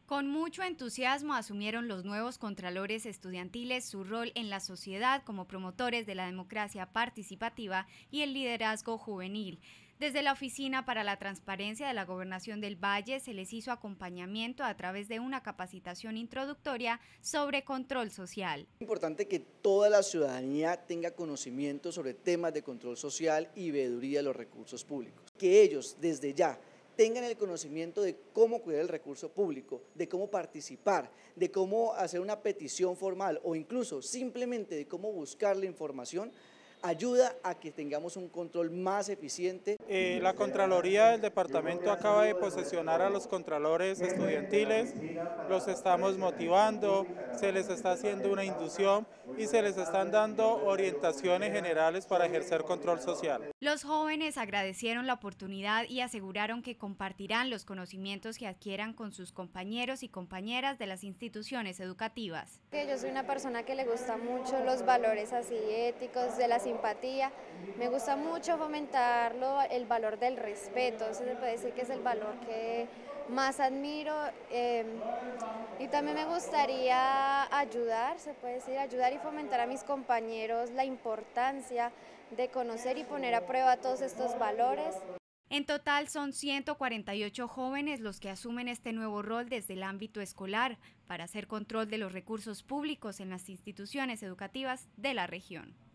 Con mucho entusiasmo asumieron los nuevos contralores estudiantiles su rol en la sociedad como promotores de la democracia participativa y el liderazgo juvenil. Desde la Oficina para la Transparencia de la Gobernación del Valle se les hizo acompañamiento a través de una capacitación introductoria sobre control social. Es importante que toda la ciudadanía tenga conocimiento sobre temas de control social y veeduría de los recursos públicos. Que ellos desde ya tengan el conocimiento de cómo cuidar el recurso público, de cómo participar, de cómo hacer una petición formal o incluso simplemente de cómo buscar la información, ayuda a que tengamos un control más eficiente. La Contraloría del Departamento acaba de posesionar a los contralores estudiantiles, los estamos motivando, se les está haciendo una inducción y se les están dando orientaciones generales para ejercer control social. Los jóvenes agradecieron la oportunidad y aseguraron que compartirán los conocimientos que adquieran con sus compañeros y compañeras de las instituciones educativas. Yo soy una persona que le gusta mucho los valores así éticos, de la simpatía. Me gusta mucho fomentarlo, el valor del respeto, eso se puede decir que es el valor que más admiro, y también me gustaría ayudar, se puede decir, ayudar y fomentar a mis compañeros la importancia de conocer y poner a prueba todos estos valores. En total son 148 jóvenes los que asumen este nuevo rol desde el ámbito escolar para hacer control de los recursos públicos en las instituciones educativas de la región.